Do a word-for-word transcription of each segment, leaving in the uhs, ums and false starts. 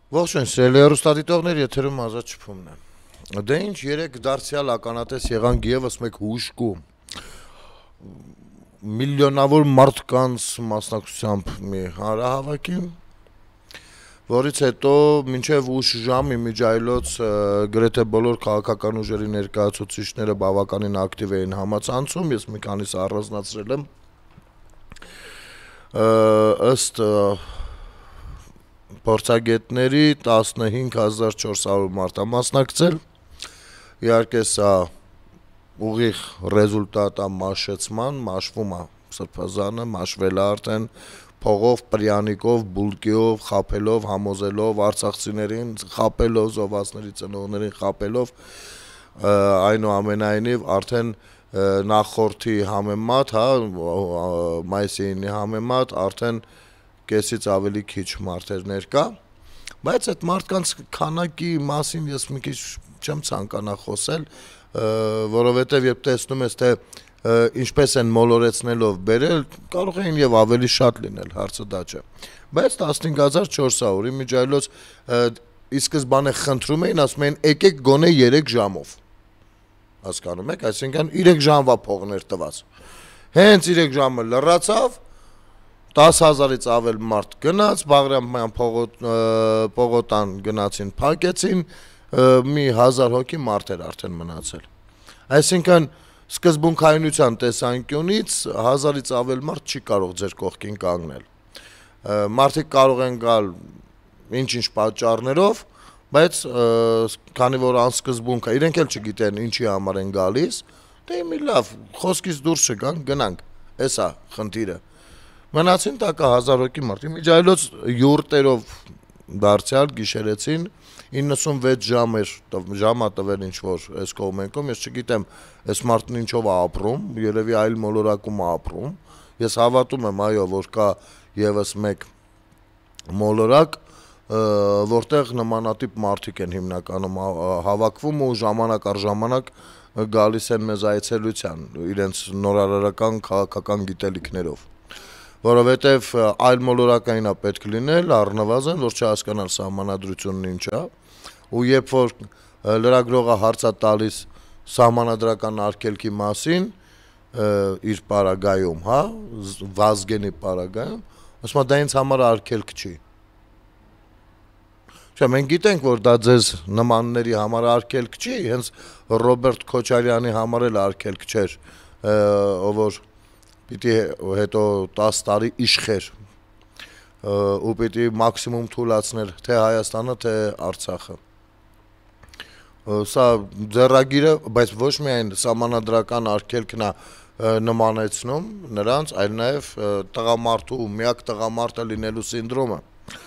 Ողջույն, սիրելի հեռուստադիտողներ, եթերում Ազատ Շփումն է։ Դե ինչ, երեք դարձյալ ականատես եղանք եւս մեկ հուժկու միլիոնավոր մարդկանց մասնակցությամբ մի հանրահավաքի, որից հետո մինչև ուշ ժամ իմիջայլոց գրեթե բոլոր քաղաքական ուժերի ներկայացուցիչները բավականին ակտիվ էին համացանցում, ես մի քանիսը առանձնացրել եմ ըստ փորձագետների տասնհինգ հազար չորս հարյուր մարդ է մասնակցել, իհարկե սա ուղիղ ռեզուլտատ է մաշեցման, մաշվում է սրբազանը, մաշվել է արդեն փողով, պրյանիկով, բուլկիով, խապելով, համոզելով արցախցիներին, խապելով, զոհվածների ծնողներին խապելով, այնուամենայնիվ արդեն նախորդի համեմատ, հա, մայիսի համեմատ արդեն կեսից ավելի քիչ մարդեր ներկա, բայց այդ մարդկանց քանակի մասին ես մի քիչ չեմ ցանկանա խոսել, որովհետև երբ տեսնում ես, թե ինչպես են մոլորեցնելով բերել, կարող էին եւ ավելի շատ լինել, հարցը դա չէ։ Բայց տասնհինգ հազար չորս հարյուր իմիջայլոց ի սկզբանե խնդրում էին, ասում էին եկեք գոնե երեք ժամով։ Հասկանում եք, այսինքն երեք ժամվա փողներ տված։ Հենց երեք ժամը լրացավ, տասը հազարից ավել մարդ գնաց, Բաղրամյան պողոտան գնացին, փակեցին, մի հազար հոգի մարդ էր արդեն մնացել։ Այսինքն սկզբունքայնության տեսանկյունից հազարից ավել մարդ չի կարող ձեր կողքին կանգնել։ Մարդիկ կարող են գալ ինչ-ինչ պատճառներով, բայց քանի որ անսկզբունք է, իրենք էլ չգիտեն ինչի համար են գալիս, դե մի լավ, խոսքից դուրս չգան, գնանք, էս է խնդիրը։ Մնացին տակա հազար հոգի մարդ, իմիջայլոց յուրտերով դարձյալ գիշերեցին, իննսունվեց ժամ էր, ժամա տվել ինչ-որ այս կողմենքում, ես չգիտեմ այս մարդն ինչով է ապրում, երևի այլ մոլորակում է ապրում, ես հավատում եմ, այո, որ կա եւս մեկ մոլորակ, որտեղ նմանատիպ մարդիկ են հիմնականում հավաքվում ու ժամանակ առ ժամանակ գալիս են մեզ այցելության, իրենց նորարարական քաղաքական գիտելիքներով, որովհետև այլ մոլորակային է պետք լինել, առնվազն, որ չհասկանալ սահմանադրությունն ինչ է, ու երբ որ լրագրողը հարց է տալիս սահմանադրական արգելքի մասին, իր պարագայում, հա, Վազգենի պարագայում, ասում է դա ինձ համար արգելք չի։ Չէ, մենք գիտենք, որ դա ձեզ նմանների համար արգելք չի, հենց Ռոբերտ Քոչարյանի համար էլ արգելք չէր, ով որ պիտի հետո տասը տարի իշխեր ու պիտի մաքսիմում թույլաtsներ թե Հայաստանը, թե Արցախը։ Սա ձեռագիրը, բայց ոչ միայն սահմանադրական արգելքն է նմանեցնում նրանց, այլ նաև տղամարդու, միակ տղամարդը լինելու սինդրոմը։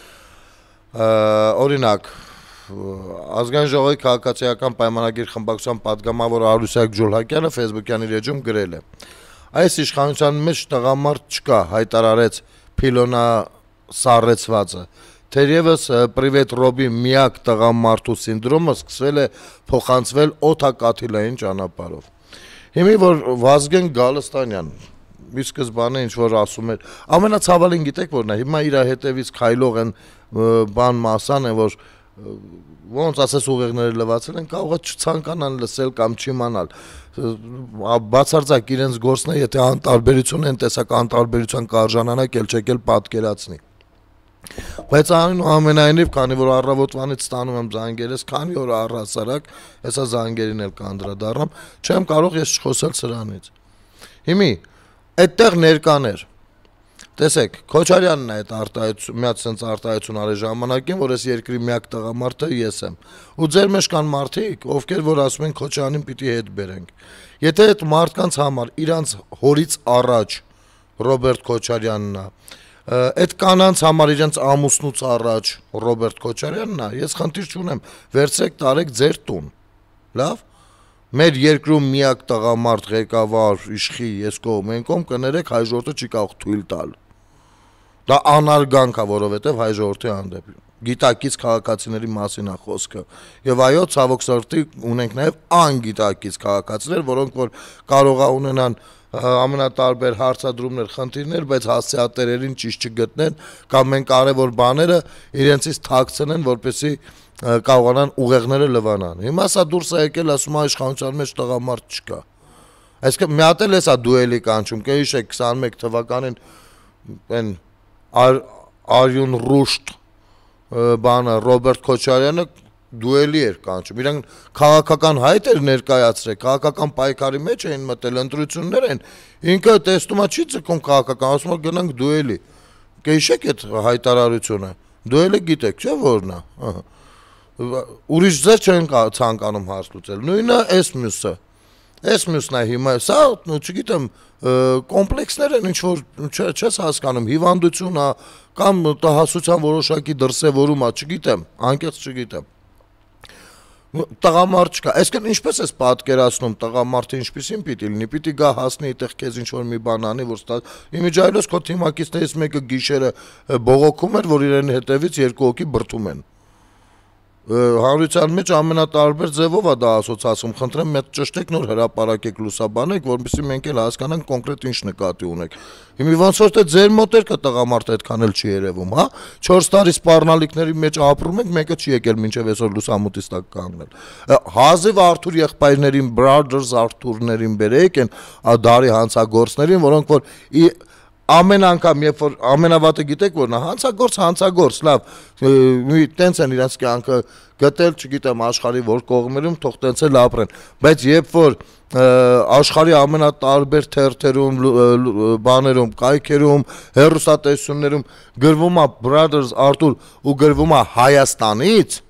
Օրինակ, Ազգային ժողովի քաղաքացիական պայմանագիր խմբակցության պատգամավոր Արուսյակ Ջուլհակյանը Facebook-յան իր էջում գրել է. Այս իշխանության մեջ տղամարդ չկա, հայտարարեց Փիլոնա սառեցվածը։ Թերևս Պրիվետ Ռոբի միակ տղամարդու սինդրոմը սկսվել է փոխանցվել օդակաթիլային ճանապարհով։ Հիմի որ Վազգեն Գալստանյան ի սկզբանե ինչ որ ասում էր, ամենացավալին գիտեք որն է, հիմա իր հետևից քայլող են բան մասան է, որ ոնց ասես ուղեղները լվացել են, կարող է չցանկանան լսել կամ չիմանալ, բացարձակ իրենց գործն է, եթե անտարբերություն են, տեսակ անտարբերության կարժանանակ էլ չեք էլ պատկերացնի։ Բայց այնուամենայնիվ, քանի որ առավոտվանից ստանում եմ զանգերես, քանի օր առհասարակ, հեսա զանգերին էլ կանդրադառնամ, չեմ կարող ես չխոսել սրանից։ Հիմի այդտեղ ներկաներ, տեսեք, Քոչարյանն է այդ արտահայտություն, մի հատ sense արտահայտություն արի ժամանակին, որ այս երկրի միակ տղամարդը ես եմ։ Ու ձեր մեջ կան մարդիկ, ովքեր որ ասում են Քոչարյանին պիտի հետ բերենք։ Եթե այդ մարդկանց համար իրանց հորից առաջ Ռոբերտ Քոչարյանն է, այդ կանանց համար իրենց ամուսնուց առաջ Ռոբերտ Քոչարյանն է, ես խնդիր չունեմ, վերցրեք տարեք ձեր տուն։ Լավ։ Մեր երկրում միակ տղամարդ ղեկավար իշխի ես կողմենքում կներեք հայ ժողովուրդը չի կարող թույլ տալ։ Դա անարգանք է, որովհետև հայ ժողովրդի հանդեպ գիտակից քաղաքացիների մասին է խոսքը։ Եվ այո, ցավոք սրտի ունենք նաև անգիտակից քաղաքացիներ, որոնք որ կարող է ունենան ամենատարբեր հարցադրումներ, խնդիրներ, բայց հասցեատերերին ճիշտ չգտնեն կամ մենք կարևոր բաները իրենցից թաքցնեն, որպեսզի կարողանան ուղեղները լվանան։ Հիմա սա դուրս է եկել, ասում է իշխանության մեջ տղամարդ չկա։ Այսինքն մի հատ էլ էսա դուելի կանչում, կհիշեք քսանմեկ թվականին այն Արյուն Ռուշտ բանը Ռոբերտ Քոչարյանը դուելի էր կանչում, իրանք քաղաքական հայտ էր ներկայացրել, քաղաքական պայքարի մեջ էին մտել, ընտրություններ են, ինքը տեսնում է չի ձգում քաղաքական, ասում է գնանք դուելի, կհիշեք այդ հայտարարությունը, դուելի գիտեք, չէ՞ որն է, ուրիշ ձեր չեն ցանկանում հարց լուծել, նույնը էս մյուսը, էս մյուսն է հիմա, սա, չգիտեմ, կոմպլեքսներ են, ինչ-որ չես հասկանում, հիվանդություն է, կամ տհասության որոշակի դրսևորում է, չգիտեմ, անկեղծ չգիտեմ։ Տղամարդ չկա, այսինքն ինչպես ես պատկերացնում տղամարդը ինչպիսին պիտի լինի, պիտի գա հասնի այդտեղ քեզ ինչ-որ մի բան անի, որ ստա իմիջիայլոց քո թիմակիցներից մեկը գիշերը բողոքում էր, որ իրեն հետևից երկու հոգի բրդում են։ Հանրության մեջ ամենատարբեր ձևով է դա ասոցացում, խնդրեմ մեծ ճշտեք նոր հրապարակեք լուսաբանեք, որովհետեւ մենք էլ հասկանանք կոնկրետ ինչ նկատի ունեք։ Հիմա ոնց որ թե ձեր մոտերքը տղամարդ այդքան էլ չի երևում, հա։ չորս տարի սպառնալիքների մեջ ապրում ենք, մեկը չի եկել մինչև այսօր լուսամուտից տակ կանգնել։ Հազիվ Արթուր եղբայրներին, Brothers Arthur-ներին բերեք են դարի հանցագործներին, որոնք որ ամեն անգամ, երբ որ ամենավատը գիտեք որն է, հանցագործ, հանցագործ, լավ, մի տենց են իրանց կյանքը գտել, չգիտեմ, աշխարհի որ կողմերում, թող տենց էլ ապրեն, բայց երբ որ աշխարհի ամենատարբեր թերթերում, բաներում, կայքերում, հեռուստատեսություններում գրվում է Brothers Arthur ու գրվում է Հայաստանից,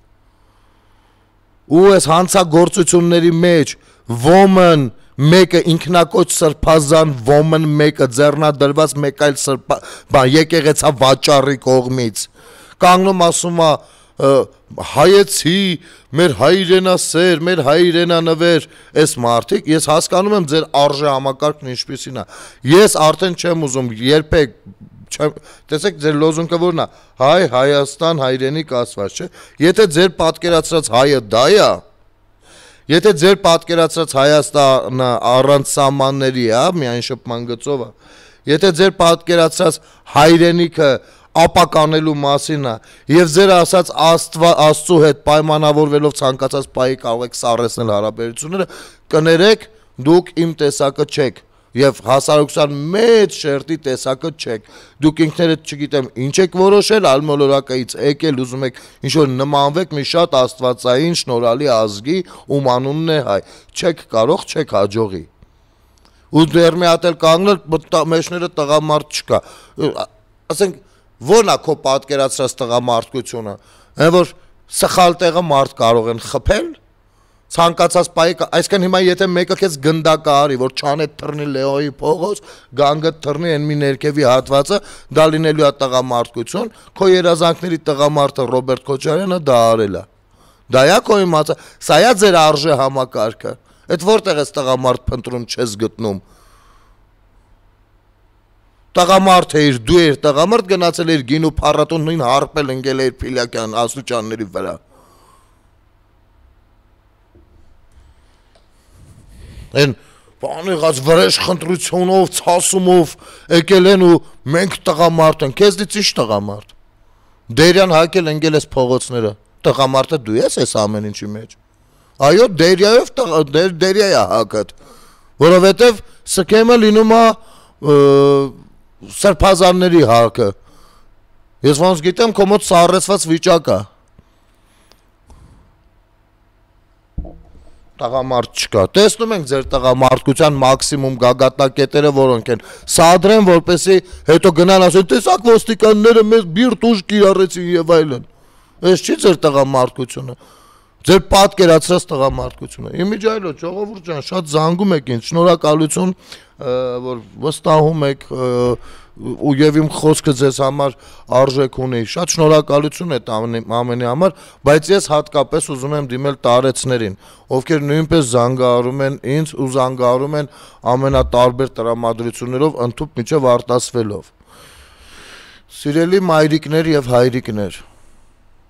ու այս հանցագործությունների մեջ woman մեկը ինքնակոչ սրբազան ոմն մեկը ձեռնադրված մեկ այլ սրբա եկեղեցա վաճառի կողմից կանգնում ասում է հայեցի մեր հայրենասեր մեր հայրենանվեր այս մարդիկ ես հասկանում եմ ձեր արժե համակարգն ինչպիսին է ես արդեն չեմ ուզում երբեք տեսեք ձեր լոզունգը որն է հայ Հայաստան հայրենիք ասված չէ եթե ձեր պատկերացրած հայը դա է Եթե ձեր պատկերացրած Հայաստանը առանց սահմանների է, միայն շփման գծով է, եթե ձեր պատկերացրած հայրենիքը ապականելու մասին է, եւ ձեր ասած Աստծո հետ պայմանավորվելով ցանկացած պահի կարող եք սառեցնել հարաբերությունները, կներեք, դուք իմ տեսակը չեք եւ հասարակության մեծ շերտի տեսակը չեք դուք ինքներդ չգիտեմ ինչ եք որոշել ալմոլորակայից եկել ուզում եք ինչ որ նմանվեք մի շատ աստվածային շնորհալի ազգի ում անունն է հայ չեք կարող չեք հաջողի ու դեռ մի հատ էլ կանգնել մեջները տղամարդ չկա ասենք ո՞րն է քո պատկերացրած տղամարդկությունը այն որ սխալ տեղը մարդ կարող են խփել ցանկացած պահի այսինքն հիմա եթե մեկը քեզ գնդակը արի որ չանե թռնի Լեոյի փողոց գանգը թռնի այն մի ներքևի հատվածը դա լինելու է տղամարդկություն քո երազանքների տղամարդը Ռոբերտ Քոչարյանը դա արել է դա է քո իմացա սա է ձեր արժե համակարգը այդ որտեղ ես տղամարդ փնտրում չես գտնում տղամարդ էիր դու էիր տղամարդ գնացել էիր գինու փառատոն նույն հարպել ընկել էիր Փիլյակյան Ասուճանների վրա Են բանեղած վրեժ խնդրությունով, ցասումով եկել են ու մենք տղամարդ ենք, քեզնից ի՞նչ տղամարդ։ Դերյան հակել ընկել ես փողոցները։ Տղամարդը դու ես այս ամեն ինչի մեջ։ Այո, դերյայով դերյա է հակդ։ Որովհետև սկեմը լինում է սրբազանների հակը։ Ես ոնց գիտեմ, քո մոտ սառեցված վիճակ է։ Տղամարդ չկա։ Տեսնում ենք ձեր տղամարդկության մաքսիմում գագաթնակետերը որոնք են։ Սադրեն որպեսի հետո գնան ասեն տեսակ ոստիկանները մեզ բիրտ ուժ կիրառեցին եւ այլն։ Այս չի ձեր տղամարդկությունը։ Ձեր պատկերացրած տղամարդկությունը։ Իմիջայլոց ժողովուրդ ջան, շատ զանգում եք ինձ։ Շնորհակալություն, որ վստահում եք ու եւ իմ խոսքը ձեզ համար արժեք ունի շատ շնորհակալություն այդ ամենի համար բայց ես հատկապես ուզում եմ դիմել տարեցներին ովքեր նույնպես զանգահարում են ինձ ու զանգահարում են ամենատարբեր տրամադրություններով ընդཐུպ միջև արտասվելով Սիրելի մայրիկներ եւ հայրիկներ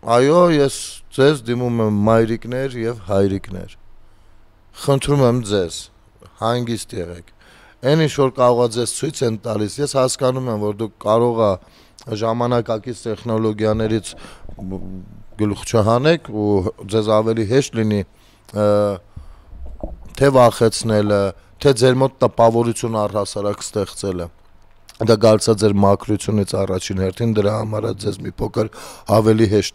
Այո, ես ձեզ դիմում եմ մայրիկներ եւ հայրիկներ։ Խնդրում եմ ձեզ, հանգիստ եղեք։ Այն ինչ որ կարող է ձեզ ցույց են տալիս, ես հասկանում եմ, որ դուք կարող է ժամանակակից տեխնոլոգիաներից գլուխ չհանեք ու ձեզ ավելի հեշտ լինի թե վախեցնելը, թե ձեր մոտ տպավորություն առհասարակ ստեղծելը։ Դա գալիս է ձեր մաքրությունից առաջին հերթին, դրա համար է ձեզ մի փոքր ավելի հեշտ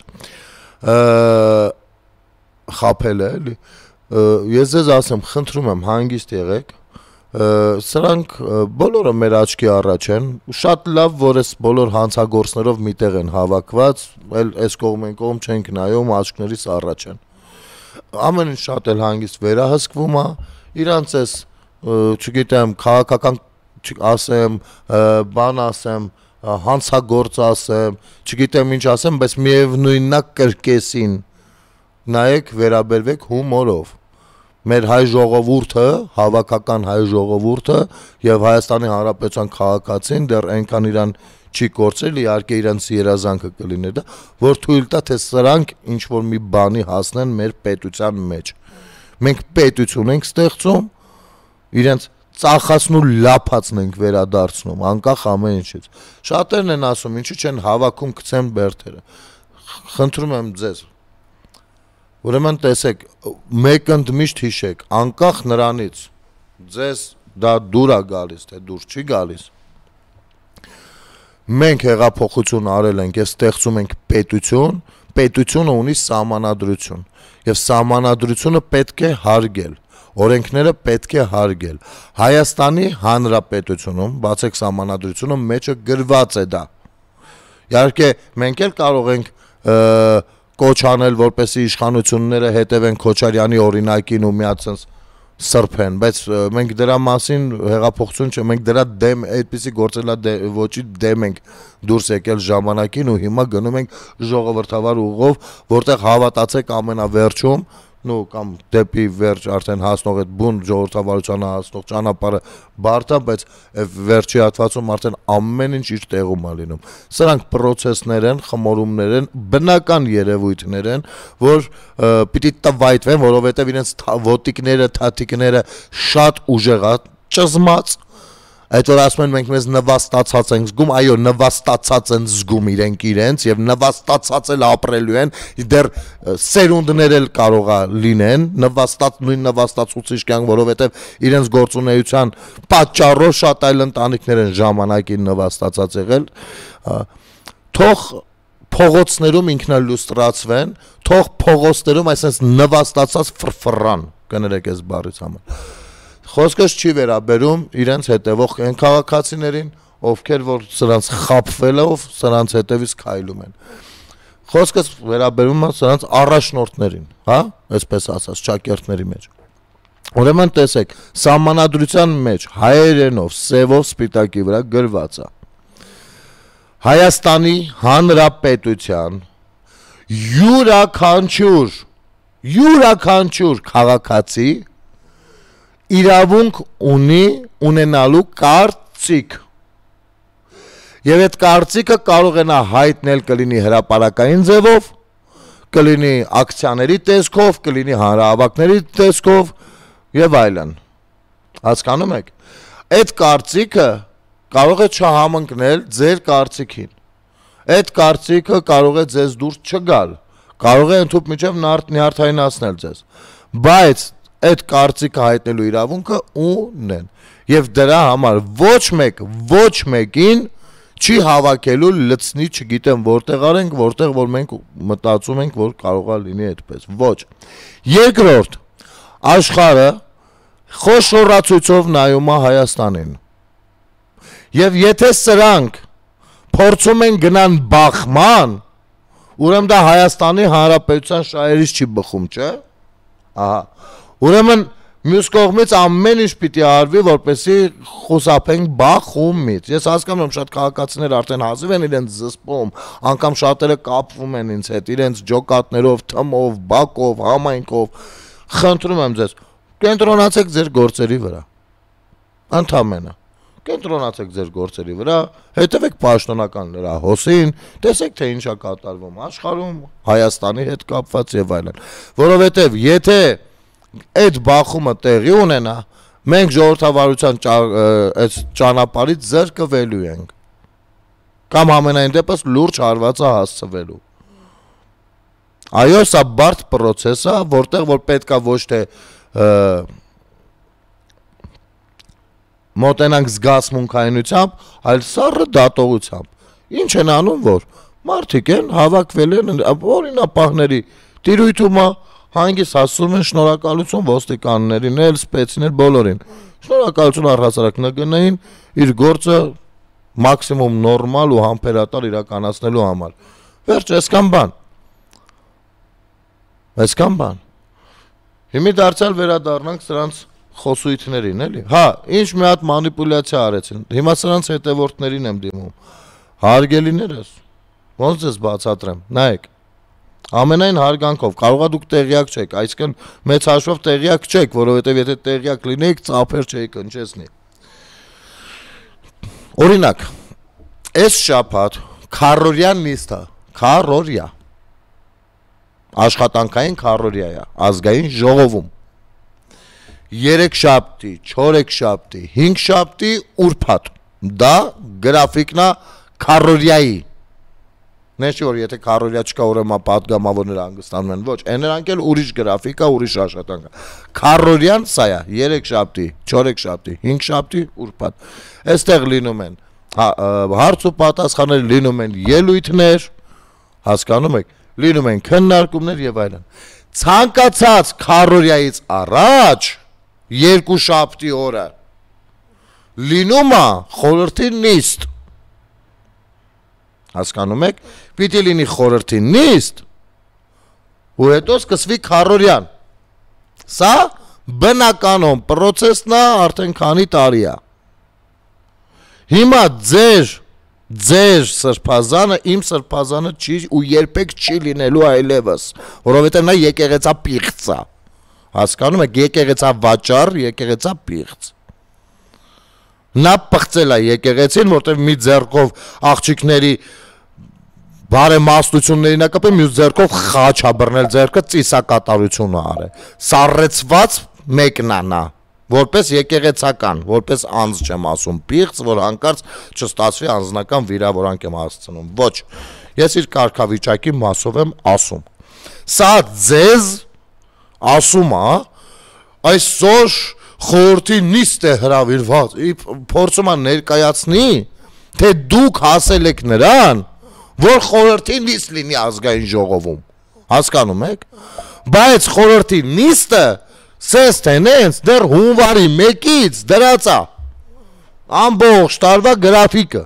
խաբել է, էլի։ Ես ձեզ ասեմ, խնդրում եմ, հանգիստ եղեք, սրանք բոլորը մեր աչքի առաջ են, շատ լավ, որ այս բոլոր հանցագործներով միտեղ են հավաքված, էլ այս կողմեն կողմ չենք նայում, աչքներիս առաջ են։ Ամեն ինչ շատ էլ հանգիստ վերահսկվում է, իրանց այս, չգիտեմ, քաղաքական ասեմ, բան ասեմ, հանցագործ ասեմ, չգիտեմ ինչ ասեմ, բայց միևնույնն է կրկեսին նայեք, վերաբերվեք հումորով։ Մեր հայ ժողովուրդը, հավաքական հայ ժողովուրդը եւ Հայաստանի Հանրապետության քաղաքացին դեռ այնքան իրան չի կորցրել, իհարկե իրանց երազանքը կլիներ դա, որ թույլ տա թե սրանք ինչ որ մի բանի հասնեն մեր պետության մեջ։ Մենք պետություն ենք ստեղծում, իրենց ծախացն ու լափացն ենք վերադարձնում, անկախ ամեն ինչից։ Շատերն են ասում, ինչու չեն հավաքում գցեն բերդերը։ Խնդրում եմ ձեզ։ Ուրեմն տեսեք, մեկ ընդմիշտ հիշեք, անկախ նրանից, ձեզ դա դուր է գալիս, թե դուր չի գալիս։ Մենք հեղափոխություն արել ենք, ես ստեղծում ենք պետություն, պետությունը ունի սահմանադրություն, եւ սահմանադրությունը պետք է հարգել։ Օրենքները պետք է հարգել։ Հայաստանի Հանրապետությունում, բացեք սահմանադրությունը, մեջը գրված է դա։ Իհարկե, մենք էլ կարող ենք կոչ անել, որպեսզի իշխանությունները հետևեն Քոչարյանի օրինակին ու միացած սրբեն, բայց մենք դրա մասին հեղափոխություն չէ, մենք դրա դեմ այդպիսի գործելավոճի դեմ ենք դուրս եկել ժամանակին ու հիմա գնում ենք ժողովրդավար ուղով, որտեղ հավատացեք ամենավերջում նո կամ դեպի վերջ արդեն հասնող այդ բուն ժողովրդավարությանը հասնող ճանապարհը բարդ է, բայց վերջի հատվածում արդեն ամեն ինչ իր տեղում է լինում։ Սրանք process-ներ են, խմորումներ են, բնական երևույթներ են, որ պիտի տվայտվեն, որովհետև իրենց ոտիկները, թաթիկները շատ ուժեղ է ճզմած։ Այդ որ ասում են մենք մեզ նվաստացած ենք զգում, այո, նվաստացած են զգում իրենք իրենց եւ նվաստացած էլ ապրելու են, դեռ սերունդներ էլ կարող է լինեն, նվաստած նույն նվաստացուցիչ կյանք, որովհետեւ իրենց գործունեության պատճառով շատ այլ ընտանիքներ են ժամանակին նվաստացած եղել։ Թող փողոցներում ինքնալյուստրացվեն, թող փողոցներում այսպես նվաստացած ֆրֆռան, կներեք այս բառից համար։ Խոսքս չի վերաբերում իրենց հետևող այն քաղաքացիներին, ովքեր որ սրանց խաբվելով, սրանց հետևից քայլում են։ Խոսքս վերաբերում է սրանց առաջնորդներին, հա, այսպես ասած, ճակերտների մեջ։ Ուրեմն տեսեք, սահմանադրության մեջ հայերենով, սևով, սպիտակի վրա գրված է. Հայաստանի Հանրապետության յուրաքանչյուր, յուրաքանչյուր քաղաքացի իրավունք ունի ունենալու կարծիք եւ այդ կարծիքը կարող է նա հայտնել կլինի հրապարակային ձևով, կլինի ակցիաների տեսքով, կլինի հանրահավաքների տեսքով եւ այլն։ Հասկանում եք։ Այդ կարծիքը կարող է չհամընկնել ձեր կարծիքին։ Այդ կարծիքը կարող է ձեզ դուրս չգալ, կարող է ընդհանուր միջև նյարդայնացնել ձեզ։ Բայց այդ կարծիքը հայտնելու իրավունքը ունեն եւ դրա համար ոչ մեկ ոչ մեկին չի հավաքելու լցնի, չգիտեմ որտեղ արենք, որտեղ որ մենք մտածում ենք, որ կարող է լինի այդպես։ Ոչ։ Երկրորդ, աշխարհը խոշորացույցով նայում է Հայաստանին։ Եվ եթե սրանք փորձում են գնան բախման, ուրեմն դա Հայաստանի Հանրապետության շահերից չի բխում, չէ՞։ Ահա։ Ուրեմն մյուս կողմից ամեն ինչ պիտի արվի, որպեսզի խուսափենք բախումից։ Ես հասկանում եմ շատ քաղաքացիներ արդեն հազիվ են իրենց զսպում, անգամ շատերը կապվում են ինձ հետ, իրենց ջոկատներով, թմով, բակով, համայնքով։ Խնդրում եմ ձեզ, կենտրոնացեք ձեր գործերի վրա։ Ընդամենը։ կենտրոնացեք ձեր գործերի վրա, հետևեք պաշտոնական նրա հոսին, տեսեք թե ինչ է կատարվում աշխարհում, Հայաստանի հետ կապված եւ այլն։ Որովհետեւ եթե այդ բախումը տեղի ունենա, մենք ժողովրդավարության այս ճանապարհից զրկվելու ենք։ Կամ ամենայն դեպս լուրջ հարվածը հասցվելու։ Այո, սա բարդ process է, որտեղ որ պետքա ոչ թե մոտենանք զգացմունքայնությամբ, այլ սառը դատողությամբ։ Ինչ են անում, որ մարդիկ են հավաքվել են օրինապահների տիրույթումը հանգիստ ասում են շնորհակալություն ոստիկաններին, էլ սպեցին, էլ բոլորին։ Շնորհակալություն առհասարակ ՆԳՆ-ին իր գործը մաքսիմում նորմալ ու համբերատար իրականացնելու համար։ Վերջ, այսքան բան։ Այսքան բան։ Հիմա դարձյալ վերադառնանք սրանց խոսույթներին, էլի։ Հա, ինչ մի հատ մանիպուլյացիա արեցին։ Հիմա սրանց հետևորդներին եմ դիմում։ Հարգելիներս, ոնց ես բացատրեմ։ Նայեք։ Ամենայն հարգանքով, կարողա դուք տեղյակ չեք, այսինքն մեծ հաշվով տեղյակ չեք, որովհետև եթե տեղյակ լինեիք, ծափեր չէիք ընչեցնի։ Օրինակ, այս շաբաթ քառորյա նիստը, քառորյա աշխատանքային քառորյա է, ազգային ժողովում։ Երեքշաբթի, չորեքշաբթի, հինգշաբթի ուրբաթ։ Դա գրաֆիկն է քառորյայի։ Նեշ որ եթե քառորյա չկա, ուրեմն պատգամավորները հանգստանում են, ոչ, այն նրանք էլ ուրիշ գրաֆիկ է, ուրիշ աշխատանք է։ Քառորյան սա է, երեքշաբթի, չորեքշաբթի, հինգշաբթի ուրբաթ։ Այստեղ լինում են հարց ու պատասխաններ, լինում են ելույթներ, հասկանում եք, լինում են քննարկումներ եւ այլն։ Ցանկացած քառորյայից առաջ երկուշաբթի օրը լինում է խորհրդի նիստ։ Հասկանում եք, պիտի լինի խորհրդի նիստ ու հետո սկսվի քառորյան։ Սա բնականon process-ն է արդեն քանի տարի է։ Հիմա ձեր ձեր սրբազանը, իմ սրբազանը չի ու երբեք չի լինելու այլևս, որովհետև նա եկեղեցա պիղծ է։ Հասկանում եք, եկեղեցա վաճառ, եկեղեցա պիղծ։ Նա պղծել է եկեղեցին, որտեղ մի ձեռքով աղջիկների բարեմաստությունների նկատի մյուս ձեռքով խաչ է բռնել ձեռքը ծիսակատարություն է արել։ Սառեցված մեկնանա, որպես եկեղեցական, որպես անձ չեմ ասում, պիղծ, որ հանկարծ չստացվի անձնական վիրավորանք եմ հասցնում։ Ոչ, ես իր կարգավիճակի մասով եմ ասում։ Սա ձեզ ասում է, այսօր խորհրդի նիստ է հրավիրված, փորձում է ներկայացնի, թե դուք հասել եք նրան, որ խորհրդի նիստ լինի ազգային ժողովում, հասկանում եք, բայց խորհրդի նիստը սես տենենց դեռ հունվարի մեկից դրած է ամբողջ տարվա գրաֆիկը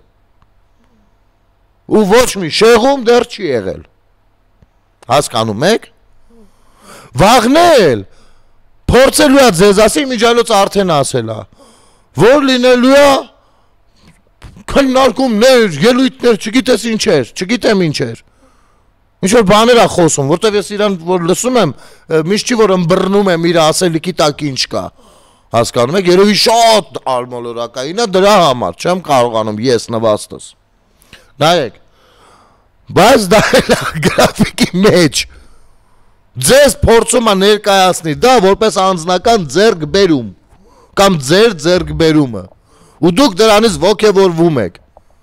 ու ոչ մի շեղում դեռ չի եղել, հասկանում եք, վաղնել փորձելու է ձեզ ասի միջալոց արդեն ասել է, որ լինելու է քննարկումներ, ելույթներ, չգիտես ինչեր, չգիտեմ ինչեր։ Ինչ որ բաներ է խոսում, որտեվ ես իրան որ լսում եմ, միշտ չի որ ըմբռնում եմ իր ասելիքի տակ ինչ կա։ Հասկանում եք, երևի շատ արմոլորակային է դրա համար, չեմ կարողանում ես նվաստս։ Նայեք, բայց դա գրաֆիկի մեջ ձեզ փորձում է ներկայացնի դա որպես անձնական ձեռքբերում կամ ձեր ձեռքբերումը։ Ու դուք դրանից ոգևորվում եք։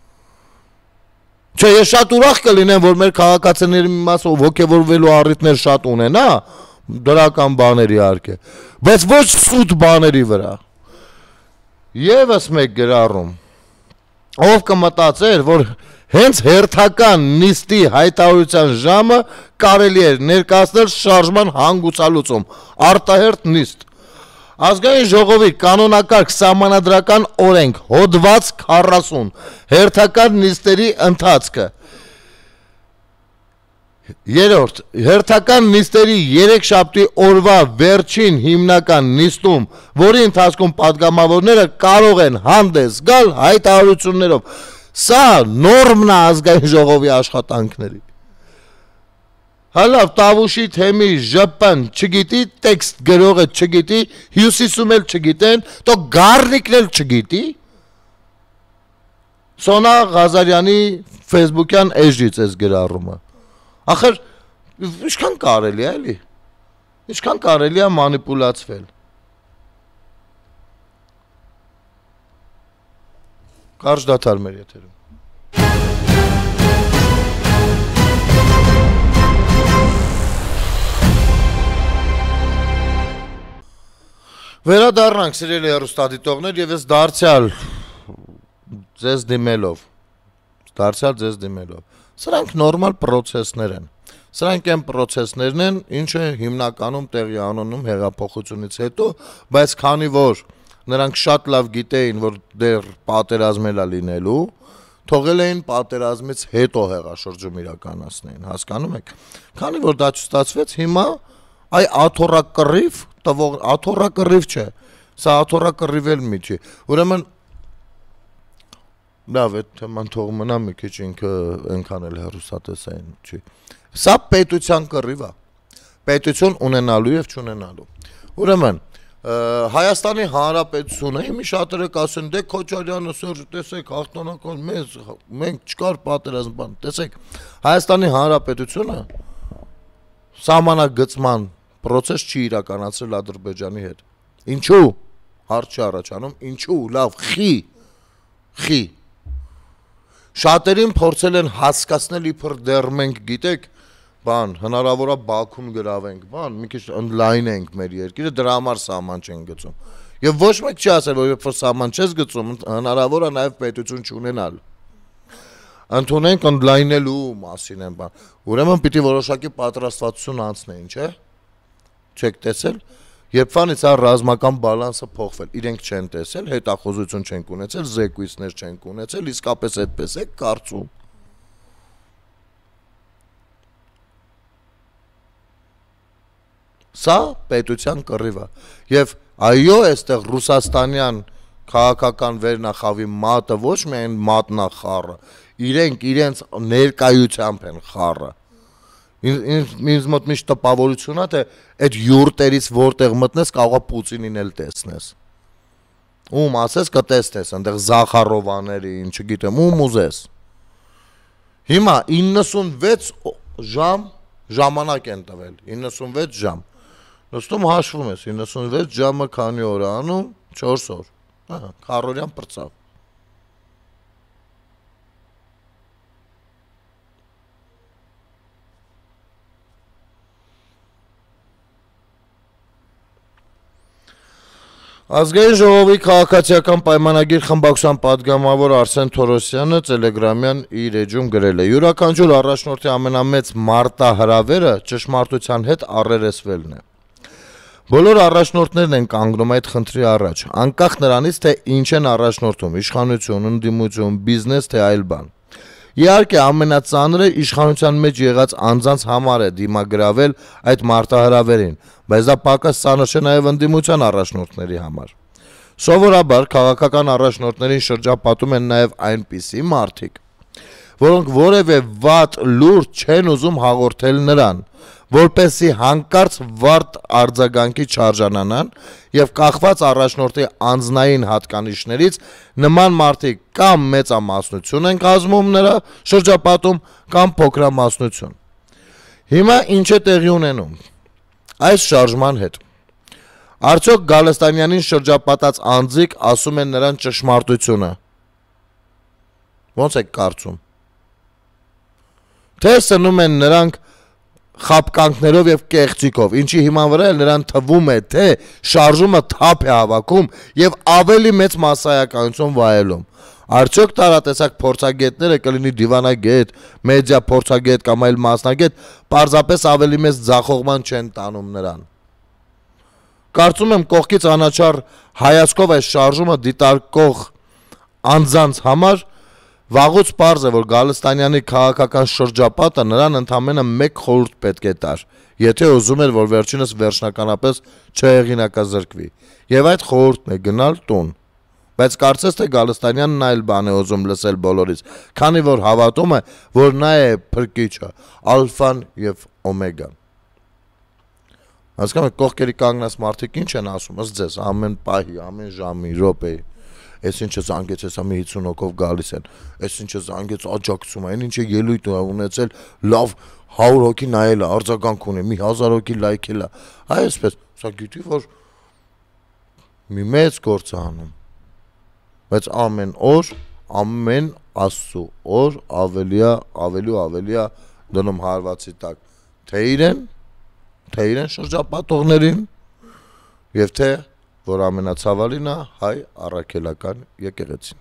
Չէ, ես շատ ուրախ կլինեմ, որ մեր քաղաքացիների մի մասը ոգևորվելու առիթներ շատ ունենա, դրական բաների իհարկե, բայց ոչ սուտ բաների վրա։ Եվս մեկ գրառում, ով կմտածեր, որ հենց հերթական նիստի հայտարարության ժամը կարելի է ներկայացնել շարժման հանգուցալուծում, արտահերթ նիստ։ Ազգային ժողովի կանոնակարգ սահմանադրական օրենք հոդված քառասուն հերթական նիստերի ընթացքը երրորդ հերթական նիստերի երեքշաբթի օրվա վերջին հիմնական նիստում, որի ընթացքում падգամավորները կարող են հանդես գալ հայտարարություններով։ Սա նորմն է ազգային ժողովի աշխատանքների։ Հալավ տավուշի թեմի ժպն չգիտի, տեքստ գրողը չգիտի, հյուսիսում էլ չգիտեն, տո գարնիկն էլ չգիտի, Սոնա Ղազարյանի Facebook-յան էջից էս գրառումը։ Ախր ինչքան կարելի է, էլի։ Ինչքան կարելի է մանիպուլացվել։ Կարճ դադար մեր եթերում։ Վերադառնանք սիրելի հեռուստադիտողներ եւ ես դարձյալ ձեզ դիմելով դարձյալ ձեզ դիմելով սրանք նորմալ process-ներ են սրանք այն process-ներն են ինչը հիմնականում տեղի ունենում հեղափոխությունից հետո բայց քանի որ նրանք շատ լավ գիտեին որ դեռ պատերազմ էլա լինելու թողել էին պատերազմից հետո հեղաշրջում իրականացնեին հասկանում եք քանի որ դա չստացվեց հիմա այ աթոռակռիվ տվող աթոռակռիվ չէ սա աթոռակռիվ էլ մի չի ուրեմն լավ է թեման թող մնա մի քիչ ինքը այնքան էլ հեռուստատեսային չի սա պետության կռիվ է պետություն ունենալու եւ չունենալու ուրեմն Հայաստանի Հանրապետությունը հիմի շատերը կասեն դե Քոչարյանը Սերժ տեսեք հաղթանական մեզ մենք չկար պատերազմ բան տեսեք Հայաստանի Հանրապետությունը սահմանագծման process չի իրականացրել Ադրբեջանի հետ։ Ինչու՞։ Հարց չի առաջանում, ինչու՞։ Լավ, խի։ Խի։ Շատերին փորձել են հասկացնել իբր դեռ մենք գիտեք, բան, հնարավոր է Բաքուն գրավենք, բան, մի քիչ ընդլայնենք մեր երկիրը, դրա համար սահման չեն գծում։ Եվ ոչ մեկ չի ասել, որ երբ որ սահման չես գծում, հնարավոր է նաև պետություն չունենալ։ Ընդունենք ընդլայնելու մասին են բան։ Ուրեմն պիտի որոշակի պատրաստվածություն անցնեին, չէ՞։ Չեք տեսել, երբանից է ռազմական բալանսը փոխվել, իրենք չեն տեսել, հետախուզություն չենք ունեցել, զեկույցներ չենք ունեցել, իսկապես այդպես է կարծում։ Սա պետության կռիվ է, եւ այո, այստեղ ռուսաստանյան քաղաքական վերնախավի մատը ոչ միայն մատնա խառը, իրենք իրենց ներկայությամբ են խառը։ Ինձ մոտ միշտ տպավորություն է, թե այդ յուրտերից որտեղ մտնես կարող է Պուտինին էլ տեսնես։ Ում ասես կտեսնես, այնտեղ Զախարովաների, չգիտեմ, ում ուզես։ Հիմա իննսունվեց ժամ ժամանակ են տվել, իննսունվեց ժամ։ Նստում հաշվում ես, իննսունվեց ժամը քանի օր է անում, չորս օր։ Հա, քառորյան պրծավ։ Ազգային ժողովի քաղաքացիական պայմանագիր խմբակցության պատգամավոր Արսեն Թորոսյանը Տելեգրամյան իր էջում գրել է. Յուրաքանչյուր առաջնորդի ամենամեծ մարտահրավերը ճշմարտության հետ առերեսվելն է։ Բոլոր առաջնորդներն են կանգնում այդ խնդրի առաջ, անկախ նրանից, թե ինչ են առաջնորդում՝ իշխանություն, ընդդիմություն, բիզնես, թե այլ բան։ Իհարկե, ամենածանրը իշխանության մեջ եղած անձանց համար է դիմագրավել այդ մարտահրավերին, բայց դա պակաս ծանր չէ նաև ընդդիմության առաջնորդների համար։ Սովորաբար քաղաքական առաջնորդներին շրջապատում են նաև այնպիսի մարդիկ, որոնք որևէ վատ լուրջ չեն ուզում հաղորդել նրան, որպեսզի հանկարծ վարդ արձագանքի չարժանանան եւ կախված առաջնորդի անձնային հատկանիշներից նման մարդիկ կամ մեծամասնություն են կազմում նրա շրջապատում կամ փոքրամասնություն։ Հիմա ինչ է տեղի ունենում այս շարժման հետ։ Արդյոք Գալստանյանին շրջապատած անձիկ ասում են նրան ճշմարտությունը։ Ոնց եք կարծում։ Թե սնում են նրանք խապկանքներով եւ կեղծիկով, ինչի հիման վրա նրան թվում է, թե շարժումը թափ է հավաքում եւ ավելի մեծ մասսայականություն վայելում։ Արդյոք տարատեսակ փորձագետները կլինի դիվանագետ, մեդիա փորձագետ կամ այլ մասնագետ, պարզապես ավելի մեծ ձախողման չեն տանում նրան։ Կարծում եմ կողքից անաչառ հայացքով այս շարժումը դիտարկող անձանց համար վաղուց պարզ է, որ Գալստանյանի քաղաքական շրջապատը նրան ընդամենը մեկ խորհուրդ պետք է տար, եթե ուզում էր, որ վերջինս վերջնականապես չհեղինակազրկվի, եւ այդ խորհուրդն է գնալ տուն։ Բայց կարծես թե Գալստանյանն այլ բան է ուզում լսել բոլորից, քանի որ հավատում է, որ նա է փրկիչը, ալֆան եւ օմեգան։ Հասկանում եք, կողքերի կանգնած մարդիկ ինչ են ասում, ըստ ձեզ, ամեն պահի, ամեն ժամի, րոպեի։ Այս ինչը զանգեց, հեսա մի հիսուն հոգով գալիս են, այս ինչը զանգեց աջակցում են, ինչը ելույթ ունեցել, լավ հարյուր հոգի նայել է, արձագանք ունի, մի հազար հոգի լայքել է, այսպես, սա գիտի, որ մի մեծ գործ է անում, բայց ամեն օր, ամեն Աստծո օր ավելի է, ավելի ու ավելի է դնում հարվածի տակ, թե իրեն, թե իրեն շրջապատողներին, և թե, որ ամենացավալին է, հայ առաքելական եկեղեցին։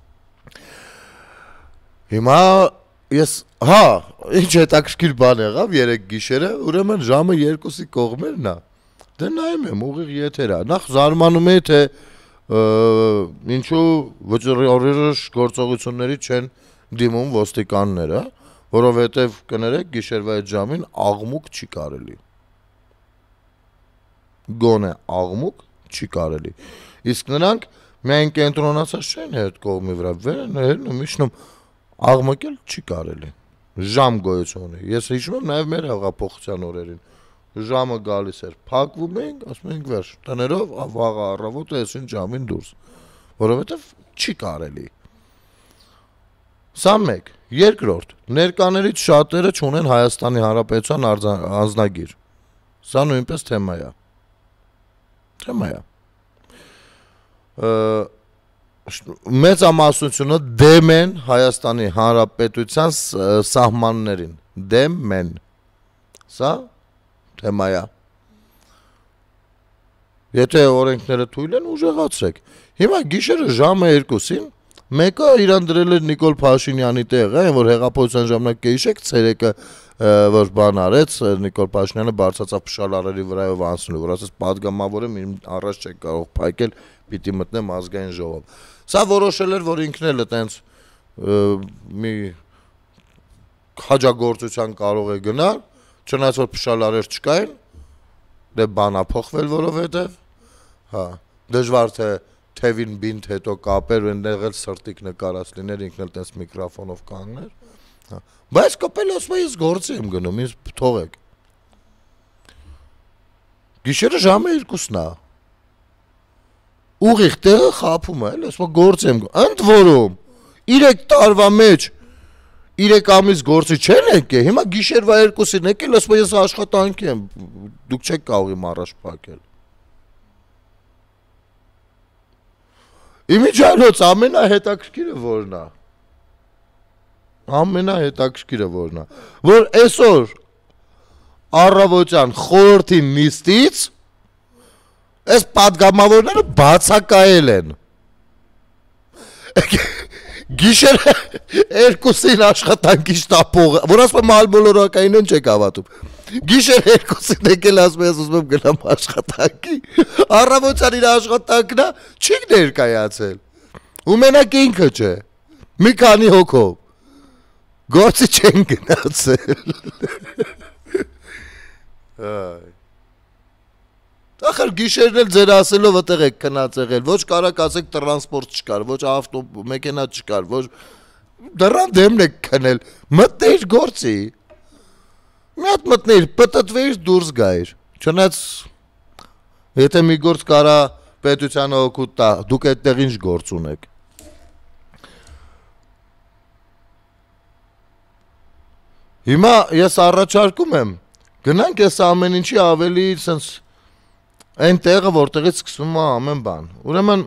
Հիմա ես, հա, ինչ հետաքրքիր բան եղավ երեք գիշերը, ուրեմն ժամը երկուսի կողմերն է, դե նայում եմ ուղիղ եթերա, նախ զարմանում էի, թե ինչու վճռորոշ գործողությունների չեն դիմում ոստիկանները, որովհետև կներեք գիշերվա այդ ժամին աղմուկ չի կարելի։ Գոնե աղմուկ չի կարելի։ Իսկ նրանք միայն կենտրոնացած չեն հետ կողմի վրա, վերն միշնում աղմկել չի կարելի։ Ժամ գոյություն ունի։ Ես հիշում եմ նաև մեր հեղափոխության օրերին։ Ժամը գալիս էր, փակվում ենք, ասում ենք վերջ, տներով վաղը առավոտը այսին ժամին դուրս, որովհետև չի կարելի։ Սա մեկ, երկրորդ, ներկաներից շատերը չունեն Հայաստանի Հանրապետության անձնագիր, սա նույնպես թեմա է, թեմա է, մեծամասնությունը դեմ են Հայաստանի Հանրապետության սահմաններին, դեմ են, սա թեմա է, եթե օրենքները թույլ են ուժեղացրեք, հիմա գիշերը ժամը երկուսին, մեկը իրան դրել էր Նիկոլ Փաշինյանի տեղը, որ հեղափոխության ժամանակ կհիշեք, ցերեկը որ բան արեց, Նիկոլ Փաշինյանը բարձրացավ փշալարերի վրայով անցնելու, որ ասես պատգամավոր եմ, առաջ չեք կարող փակել, պիտի մտնեմ ազգային ժողով։ Սա որոշել էր, որ ինքն էլ այտենց մի քաջագործության կարող է գնալ, չնայած որ փշալարեր չկային, դե բանա փոխվել, որովհետև, հա, դժվար թե թևին բինտ հետո կապեր, այնտեղ էլ սրտիկ նկարած լիներ, ինքն էլ տես միկրոֆոնով կանգներ, հա, բայց կապել ասում է, ես գործի եմ գնում, ինձ թողեք։ Գիշերը ժամը երկուսն է, ուղիղ տեղը խափում է, ասում է գործի եմ գնում, ընդ որում, իրեք տարվա մեջ Իրեք ամիս գործի չեն եկել, հիմա գիշերվա երկուսին եկել, ասում ես աշխատանքի եմ, դուք չեք կարող իմ առաջ փակել։ Իմիջիայլոց ամենահետաքրքիրը որն է։ Ամենահետաքրքիրը որն է, որ այսօր առավոտյան խորհրդի նիստից այս պատգամավորները բացակայել են։ Գիշերը երկուսին աշխատանքի շտապողը, որ ասում եմ ալբոլորակային են չեք հավատում, գիշերը երկուսին եկել ասում ես ուզում եմ գնամ աշխատանքի, առավոտյան իր աշխատանքն է, չի ներկայացել, ու մենակ ինքը չէ, մի քանի հոգով, գործի չեն գնացել, Ախր գիշերն էլ ձեր ասելով այդտեղ եք քնած եղել, ոչ կարակ ասեք տրանսպորտ չկար, ոչ ավտո մեքենա չկար, ոչ դրան դեմն եք քնել, մտներ գործի։ Մի հատ մտներ, պտտվեիր դուրս գայր։ Չնայած եթե մի գործ կարա պետությանը օգուտ տա, դուք այդտեղ ինչ գործ ունեք։ Հիմա ես առաջարկում եմ, գնանք այս ամեն ինչի ավելի sense Այն տեղը, որտեղից սկսվում է ամեն բան, ուրեմն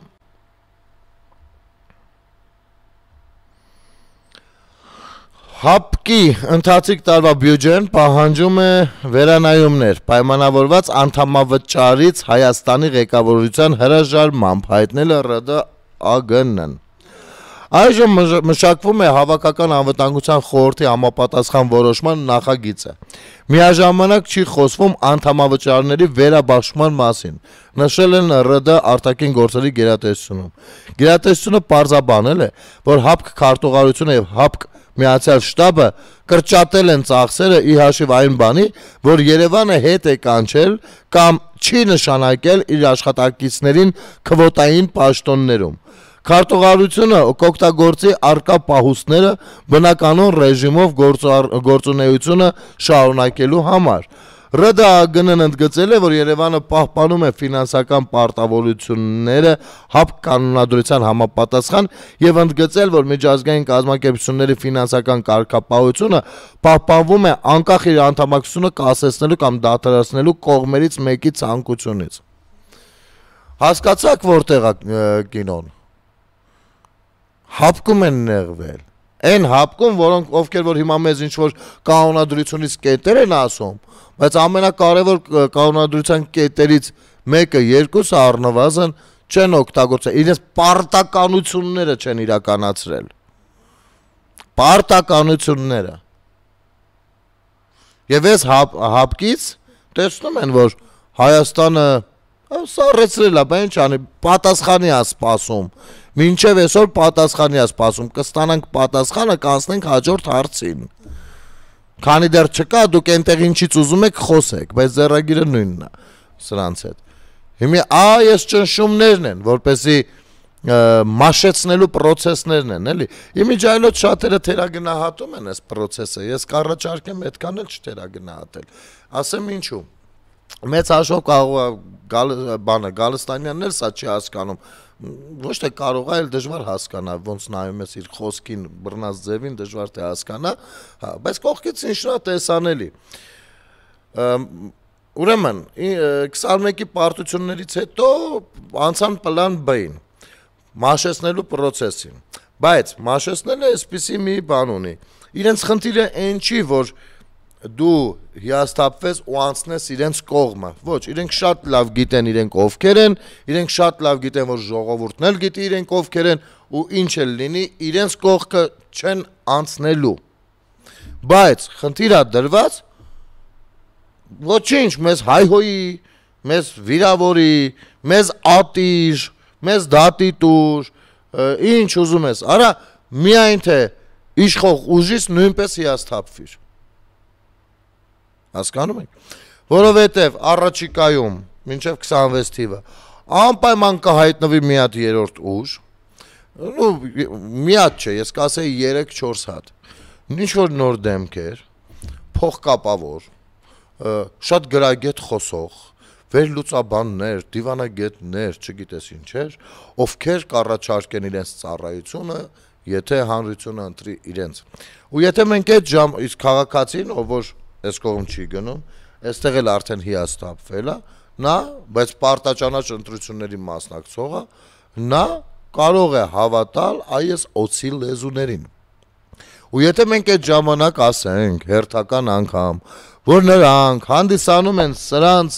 հապկի ընթացիկ տարվա բյուջեն պահանջում է վերանայումներ, պայմանավորված անդամավճարից Հայաստանի ղեկավարության հրաժարմամբ հայտնել է ՌԴ ԱԳՆ-ն։ Այժմ մշակվում է հավաքական անվտանգության խորհրդի համապատասխան որոշման նախագիծը։ Միաժամանակ չի խոսվում անդամավճարների վերաբաշխման մասին, նշել են ՌԴ արտաքին գործերի գերատեսչությունում։ Գերատեսչությունը պարզաբանել է, որ ՀԱՊԿ քարտուղարությունը եւ ՀԱՊԿ Միացյալ շտաբը կրճատել են ծախսերը ի հաշիվ այն բանի, որ Երևանը հետ է կանչել կամ չի նշանակել իր աշխատակիցներին քվոտային պաշտոններում։ Քարտուղարությունը կօգտագործի առկա պահուստները բնականոն ռեժիմով գործունեությունը շարունակելու համար։ ՌԴԱԳՆ-ն ընդգծել է, որ Երևանը պահպանում է ֆինանսական պարտավորությունները ՀԱՊԿ կանոնադրության համապատասխան եւ ընդգծել, որ միջազգային կազմակերպությունների ֆինանսական կարգապահությունը պահպանվում է անկախ իր անդամակցությունը կասեցնելու կամ դադարեցնելու կողմերից մեկի ցանկությունից։ Հասկացաք որտեղ է կինոն։ ՀԱՊԿ-ում են նեղվել։ Այն ՀԱՊԿ-ում, որոնք ովքեր որ հիմա մեզ ինչ որ կանոնադրությունից կետեր են ասում, բայց ամենակարևոր կանոնադրության կետերից մեկը երկուսը առնվազն չեն օգտագործել, իրենց պարտականությունները չեն իրականացրել։ Պարտականությունները։ Եվ այս ՀԱՊԿ-ից տեսնում են, որ Հայաստանը սառեցրել է, բայց ինչ անի, պատասխանի է սպասում։ Մինչև այսօր պատասխանի է սպասում, կստանանք պատասխանը, կանցնենք հաջորդ հարցին։ Քանի դեռ չկա, դուք այնտեղ ինչից ուզում եք խոսեք, բայց ձեռագիրը նույնն է սրանց հետ։ Հիմա այս ճնշումներն են, որպեսզի մաշեցնելու process-ներն են, էլի։ Իմիջիայլոց շատերը թերագնահատում են այս process-ը, ես կառաջարկեմ այդքան էլ չթերագնահատել։ Ասեմ ինչու։ Մեծ հաշվով կարող է բանը Գալստանյանն էլ սա չի հասկանում, ոչ թե կարող է, այլ դժվար հասկանա, ոնց նայում ես իր խոսքին, բռնած ձևին, դժվար թե հասկանա, հա, բայց կողքից ինչն է տեսանելի։ Ուրեմն քսանմեկի պարտություններից հետո անցան պլան B-ին, մաշեցնելու process-ին, բայց մաշեցնելը այսպիսի մի բան ունի, իրենց խնդիրը այն չի, որ դու հիասթափվես ու անցնես իրենց կողմը, ոչ, իրենք շատ լավ գիտեն իրենք ովքեր են, իրենք շատ լավ գիտեն, որ ժողովուրդն էլ գիտի իրենք ովքեր են ու ինչ էլ լինի, իրենց կողքը չեն անցնելու, բայց խնդիրը դրված, ոչինչ, մեզ հայհոյի, մեզ վիրավորի, մեզ ատիր, մեզ դատի տուր, ինչ ուզում ես, արա միայն թե իշխող ուժից նույնպես հիասթափվիր։ Հասկանում եք, որովհետև առաջիկայում, մինչև քսանվեց թիվը, անպայման կհայտնվի մի հատ երրորդ ուժ, մի հատ չէ, ես կասեի երեք-չորս հատ, ինչ-որ նոր դեմքեր, փոխկապավոր, շատ գրագետ խոսող, վերլուծաբաններ, դիվանագետներ, չգիտես ինչեր, ովքեր կառաջարկեն իրենց ծառայությունը, եթե հանրությունը ընտրի իրենց։ Ու եթե մենք այդ ժամ, իսկ քաղաքացին, ով որ այս կողմ չի գնում, այստեղ էլ արդեն հիասթափվել է, նա, բայց պարտաճանաչ ընտրությունների մասնակցողը, նա կարող է հավատալ այս օծի լեզուներին։ Ու եթե մենք այդ ժամանակ ասենք, հերթական անգամ, որ նրանք հանդիսանում են սրանց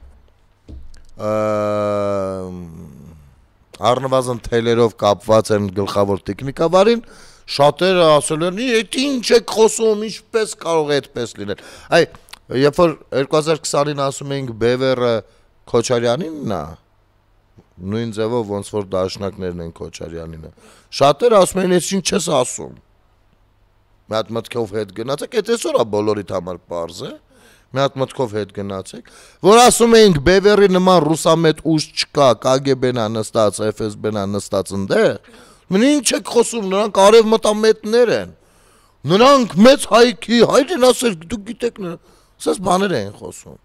առնվազն թելերով կապված են գլխավոր տեխնիկավարին, շատերը ասել են, այդ ինչ եք խոսում, ինչպես կարող է այդպես լինել։ Այ, երբ որ երկու հազար քսանին ասում էինք Բևերը Քոչարյանինն է, նույն ձևով ոնց որ դաշնակներն են Քոչարյանինը, շատերը ասում են, այս ինչ ես ասում։ Մի հատ մտքով հետ գնացեք, այդ այսօր է բոլորիդ համար պարզ է, մի հատ մտքով հետ գնացեք, որ ասում էինք Բևերի նման ռուսամետ ուժ չկա, կագեբեն է նստած, էֆ էս բեն է նստած ընդեղ, Մեն ինչ եք խոսում, նրանք արևմտամետներ են, նրանք մեծ հայքի, հայրեն ասեր, դուք գիտեք նրանք, սաս բաներ էին խոսում։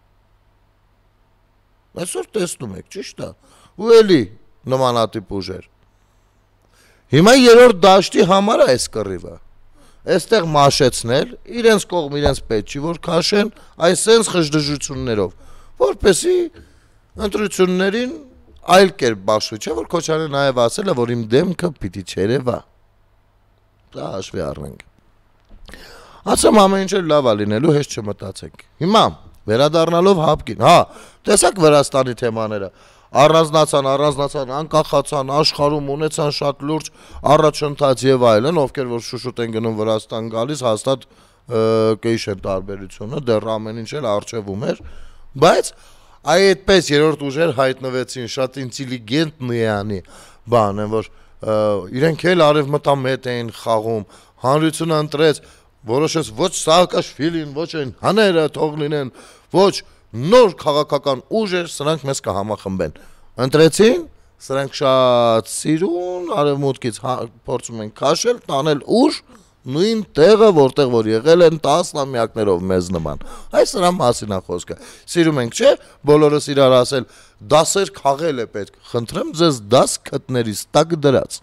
Այսօր տեսնում եք, ճիշտ է, ու էլի նմանատիպ ուժեր։ Հիմա երրորդ դաշտի համար է այս կռիվը, այստեղ մաշեցնել, իրենց կողմ իրենց պետք չի, որ քաշեն այս սենց խժդժություններով, որպեսզի ընտրություններին այլ կերպ բաշխվի, չէ՞ որ Քոչարյանը նաև ասել է, որ իմ դեմքը պիտի չերևա։ Դա հաշվի առնենք։ Ասեմ ամեն ինչ լավ է լինելու, հեշտ չմտածեք։ Հիմա վերադառնալով ՀԱՊԿ-ին, հա, տեսակ Վրաստանի թեմաները, առանձնացան, առանձնացան, անկախացան, աշխարհում ունեցան շատ լուրջ առաջընթաց եւ այլն, ովքեր որ շուշուտ են գնում Վրաստան գալիս, հաստատ կհիշեն տարբերությունը, դեռ ամեն ինչ էլ արժևում էր, բայց Այ այդպես երրորդ ուժեր հայտնվեցին, շատ ինտելիգենտնի բան է, որ իրենք էլ արևմտամետ էին խաղում, հանրությունը ընտրեց, որոշեց ոչ Սաակաշվիլին, ոչ այն հաները թող լինեն, ոչ նոր քաղաքական ուժեր, սրանք մեզ կհամախմբեն։ Ընտրեցին, սրանք շատ սիրուն, արևմուտքից փորձում են քաշել, տանել ուժ, նույն տեղը, որտեղ որ եղել են տասնամյակներով մեզ նման։ Այս նրա մասին է խոսքը։ Սիրում ենք, չէ՞, բոլորս իրար ասել, դասեր քաղել է պետք։ Խնդրեմ ձեզ դաս քթներից տակ դրած։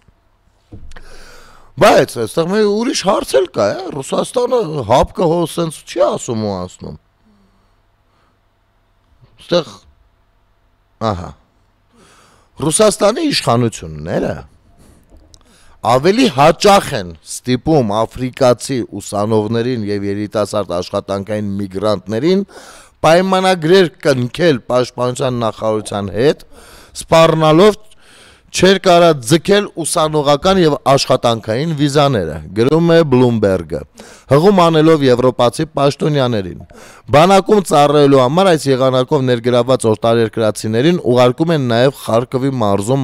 Բայց այստեղ մի ուրիշ հարց էլ կա, է, Ռուսաստանը հապկը հո սենց չի ասում ու ասնում։ Այստեղ ահա Ռուսաստանի իշխանությունները ավելի հաճախ են ստիպում աֆրիկացի ուսանողներին եւ երիտասարդ աշխատանքային միգրանտներին պայմանագրեր կնքել պաշտպանության նախարարության հետ, սպառնալով չեր կարա ձգել ուսանողական եւ աշխատանքային վիզաները, գրում է Bloomberg-ը, հղում անելով եվրոպացի պաշտոնյաներին։ Բանակում ծառայելու համար այս եղանակով ներգրավված օտարերկրացիներին ուղարկում են նաեւ Խարկովի մարզում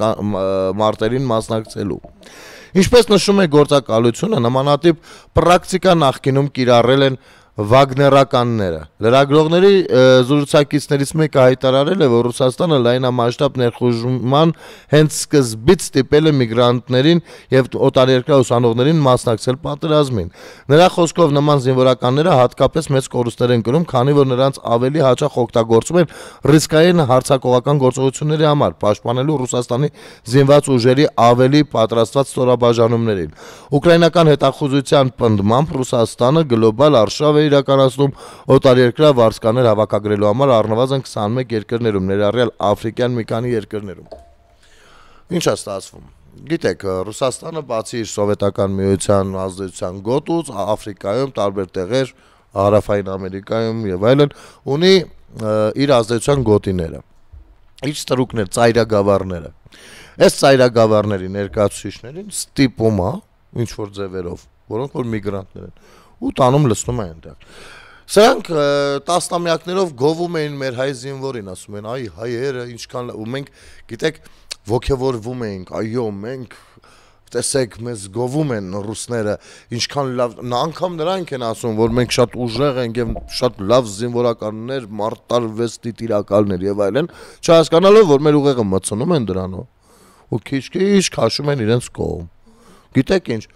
մարտերին մասնակցելու։ Ինչպես նշում է գործակալությունը, նմանատիպ պրակտիկա նախկինում կիրառել են վագներականները։ Լրագրողների զրուցակիցներից մեկը հայտարարել է, որ Ռուսաստանը լայնամասշտաբ ներխուժման հենց սկզբից ստիպել է միգրանտներին եւ օտարերկրյա ուսանողներին մասնակցել պատերազմին։ Նրա խոսքով նման զինվորականները հատկապես մեծ կորուստներ են կրում, քանի որ նրանց ավելի հաճախ օգտագործում են ռիսկային հարձակողական գործողությունների համար, պաշտպանելու Ռուսաստանի զինված ուժերի ավելի պատրաստված ստորաբաժանումներին։ Ուկրաինական հետախուզության պնդմամբ Ռուսաստանը գլոբալ արշավ է իրականացնում օտարերկրյա վարձկաներ հավաքագրելու համար առնվազն քսանմեկ երկրներում, ներառյալ աֆրիկյան մի քանի երկրներում։ Ինչ է ստացվում։ Գիտեք, Ռուսաստանը բացի իր սովետական միության ազդեցության գոտուց, Աֆրիկայում տարբեր տեղեր, Հարավային Ամերիկայում եւ այլն ունի իր ազդեցության գոտիները։ Իր ստրուկներ, ծայրագավառները։ Այս ծայրագավառների ներկայացուցիչներին ստիպում է ինչ որ ձևերով, որոնք որ միգրանտներ են, ու տանում լցնում են այնտեղ։ Սրանք տասնամյակներով գովում էին մեր հայ զինվորին, ասում են, այ հայերը ինչքան ու մենք, գիտեք, ոգևորվում էինք, այո, մենք տեսեք, մեզ գովում են ռուսները, ինչքան լավ, անգամ նրանք են ասում, որ մենք շատ ուժեղ ենք եւ շատ լավ զինվորականներ, մարտարվեստի տիրակալներ եւ այլն, չհասկանալով, որ մեր ուղեղը մցնում են դրանով, ու քիչ-քիչ քաշում են իրենց կողմ։ Գիտեք ինչ,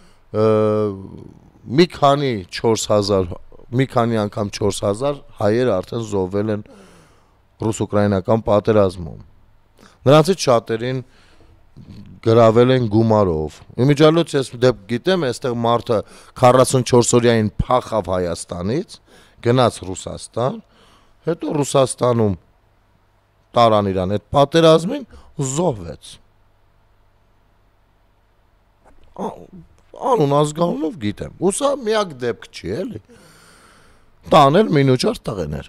մի քանի չորս հազար, մի քանի անգամ չորս հազար հայեր արդեն զոհվել են ռուս-ուկրաինական պատերազմում։ Նրանցից շատերին գրավել են գումարով։ Իմիջիալոց ես դեպք գիտեմ, այստեղ մարդը քառասունչորս օրյային փախավ Հայաստանից, գնաց Ռուսաստան, հետո Ռուսաստանում տարան իրան այդ պատերազմին զոհվեց։ Անուն ազգանունով գիտեմ, ու սա միակ դեպք չի, էլի։ Տանել մինուճար տղեներ։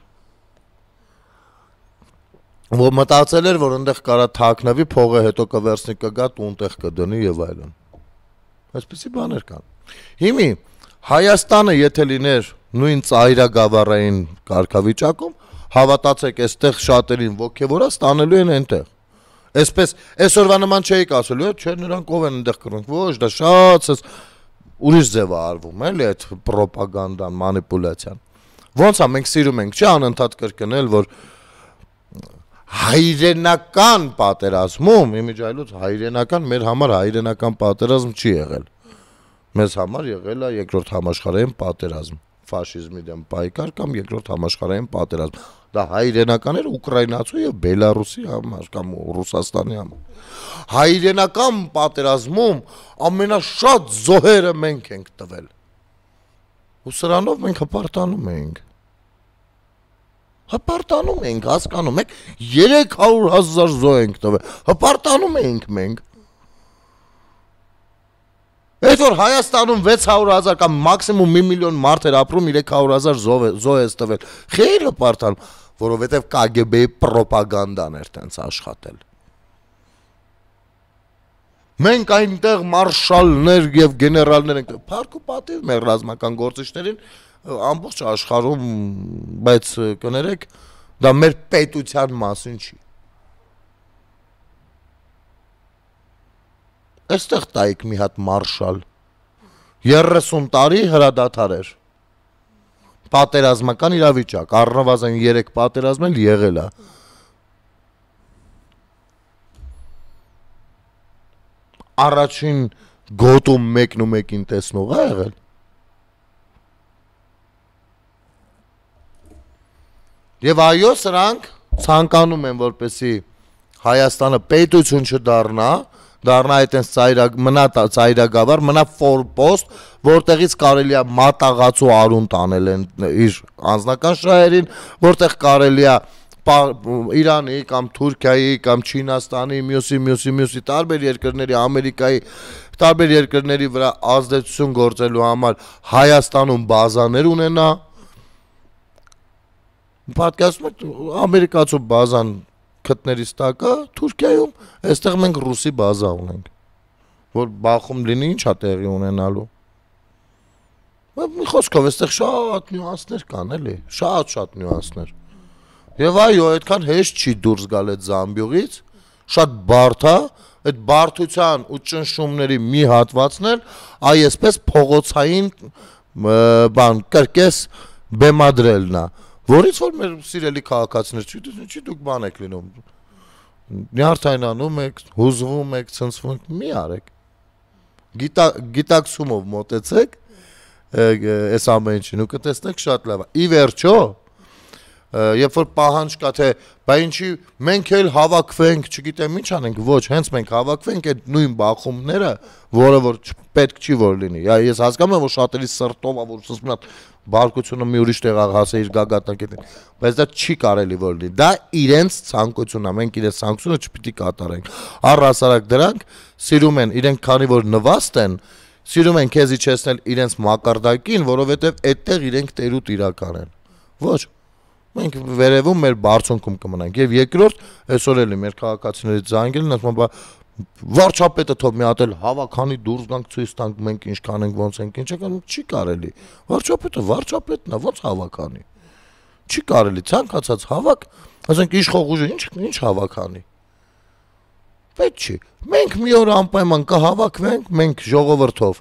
Որ մտածել էր, որ այնտեղ կարա թաքնվի, փողը հետո կվերցնի կգա, տունտեղ կդնի եւ այլն։ Այսպիսի բաներ կան։ Հիմի Հայաստանը եթե լիներ նույն ծայրագավառային կարգավիճակում, հավատացեք, այստեղ շատերին ոգևորած տանելու են այնտեղ։ Այսպես այսօրվա նման չէի ասելու, չէ, նրանք ով են այնտեղ կռնք, ոչ, դա շատ ուրիշ ձև է արվում, էլի այդ ռոպագանդան, մանիպուլյացիան։ Ոնց է մենք սիրում ենք, չէ, անընդհատ կրկնել, որ հայրենական պատերազմում, իմիջիալոց հայրենական, մեր համար հայրենական պատերազմ չի եղել։ Մեզ համար եղել է երկրորդ համաշխարհային պատերազմ, ֆաշիզմի դեմ պայքար կամ երկրորդ համաշխարհային պատերազմ։ Դա հայրենական էր ուկրաինացու եւ Բելարուսի համար կամ Ռուսաստանի համար։ Հայրենական պատերազմում ամենաշատ զոհերը մենք ենք տվել։ Ու սրանով մենք հպարտանում ենք։ Հպարտանում ենք, հասկանում եք, երեք հարյուր հազար զոհ ենք տվել։ Հպարտանում ենք մենք։ Այդ որ Հայաստանում վեց հարյուր հազար կամ մաքսիմում մի միլիոն մարդ էր ապրում, երեք հարյուր հազար զոհ է տվել։ Խեր հպարտան, որովհետև Կ Գ B-ի պրոպագանդան էր տենց աշխատել։ Մենք այնտեղ մարշալներ եւ գեներալներ ենք, փառք ու պատիվ մեր ռազմական գործիչներին ամբողջ աշխարհում, բայց կներեք, դա մեր պետության մասին չի։ Այստեղ տայիք մի հատ մարշալ, երեսուն տարի հրադադար էր, պատերազմական իրավիճակ, առնվազն երեք պատերազմ էլ եղել է։ Առաջին գոտում մեկն ու մեկին տեսնող ա եղել։ Եվ այո, սրանք ցանկանում են, որպեսի Հայաստանը պետություն չդառնա, դառնա այտենց ծայրագ մնա ծայրագավառ, մնա ֆորպոստ, որտեղից կարելի է մատաղացու արուն տանել են իր անձնական շահերին, որտեղ կարելի է Իրանի կամ Թուրքիայի կամ Չինաստանի, մյուսի, մյուսի, մյուսի տարբեր երկրների, Ամերիկայի տարբեր երկրների վրա ազդեցություն գործելու համար Հայաստանում բազաներ ունենա։ Պատկերացնում եք ամերիկացու բազան քթներից տակա Թուրքիայում, այստեղ մենք ռուսի բազա ունենք, որ բախում լինի ինչ է տեղի ունենալու։ Մի խոսքով այստեղ շատ նյուանսներ կան, էլի, շատ-շատ նյուանսներ։ Եվ այո, այդքան հեշտ չի դուրս գալ այդ զամբյուղից, շատ բարդ է, այդ բարդության ու ճնշումների մի հատվածն էլ այսպես փողոցային բան կրկես բեմադրելն է, որից որ մեր սիրելի քաղաքացիներ չի դուք բան եք լինում, նյարդայնանում եք, հուզվում եք, ցնցվում եք, մի արեք, գիտակցումով մոտեցեք այս ամեն ինչին ու կտեսնեք շատ լավ է, ի վերջո երբ որ պահանջ կա թե բա ինչի մենք էլ հավաքվենք, չգիտեմ ինչ անենք, ոչ, հենց մենք հավաքվենք այդ նույն բախումները, որը որ պետք չի որ լինի։ Ես հասկանում եմ, որ շատերի սրտով է, որ ասում են բարկությունը մի ուրիշ տեղ հասե իր գագաթնակետին, բայց դա չի կարելի որ լինի։ Դա իրենց ցանկությունն է, մենք իրենց ցանկությունը չպիտի կատարենք։ Առհասարակ դրանք սիրում են իրենք քանի որ նվաստ են, սիրում են քեզ իջեցնել իրենց մակարդակին, որովհետև այդտեղ իրենք տերուտ իրական են։ Ոչ Մենք վերևում մեր բարձունքում կմնանք եւ երկրորդ այսօր էլի մեր քաղաքացիներից զանգելն ասում բա վարչապետը թող մի հատ էլ հավաքանի դուրս գանք ցույց տանք մենք ինչքան ենք ոնց ենք ինչ եկան չի կարելի վարչապետը վարչապետն է ոնց հավաքանի չի կարելի ցանկացած հավաք ասենք իշխող ուժը ինչ ինչ հավաքանի պետք չի մենք մի օր անպայման կհավաքվենք մենք ժողովրդով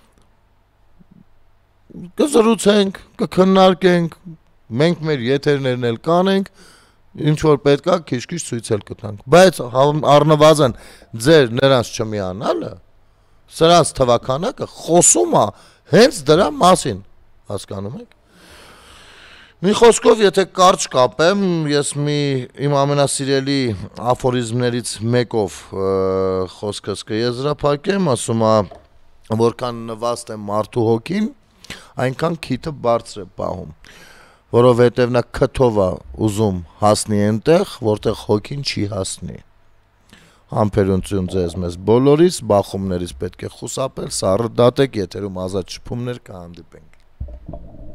կզրուցենք կքննարկենք Մենք մեր եթերներն էլ կանենք, ինչ որ պետք է քիչ-քիչ ցույց էլ կտանք, բայց առնվազն ձեր նրանց չմիանալը, սրանց թվականակը խոսում է հենց դրա մասին, հասկանում եք։ Մի խոսքով, եթե կարճ կապեմ, ես մի իմ ամենասիրելի աֆորիզմներից մեկով խոսքս կեզրափակեմ, ասում է, որքան նվաստ է մարդու հոգին, այնքան քիթը բարձր է պահում։ Որովհետև նա քթով է ուզում հասնի այնտեղ, որտեղ հոգին չի հասնի։ Համբերություն ձեզ մեզ բոլորիս, բախումներից պետք է խուսափել, սառը դատեք, եթերում ազատ շփումներ կհանդիպենք։